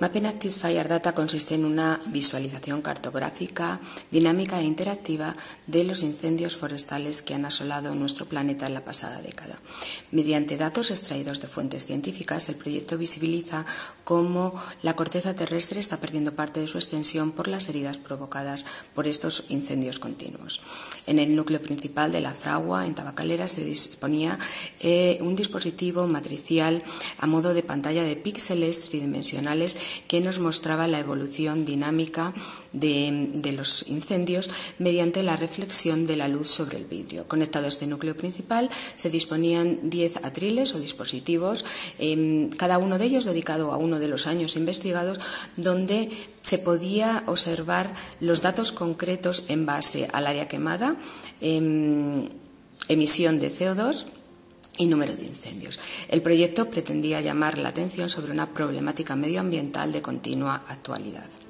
Mapping Active Fire Data consiste en una visualización cartográfica, dinámica e interactiva de los incendios forestales que han asolado nuestro planeta en la pasada década. Mediante datos extraídos de fuentes científicas, el proyecto visibiliza cómo la corteza terrestre está perdiendo parte de su extensión por las heridas provocadas por estos incendios continuos. En el núcleo principal de la fragua, en Tabacalera, se disponía un dispositivo matricial a modo de pantalla de píxeles tridimensionales que nos mostraba la evolución dinámica de los incendios mediante la reflexión de la luz sobre el vidrio. Conectado a este núcleo principal se disponían 10 atriles o dispositivos, cada uno de ellos dedicado a uno de los años investigados, donde se podía observar los datos concretos en base al área quemada, emisión de CO2 y número de incendios. El proyecto pretendía llamar la atención sobre una problemática medioambiental de continua actualidad.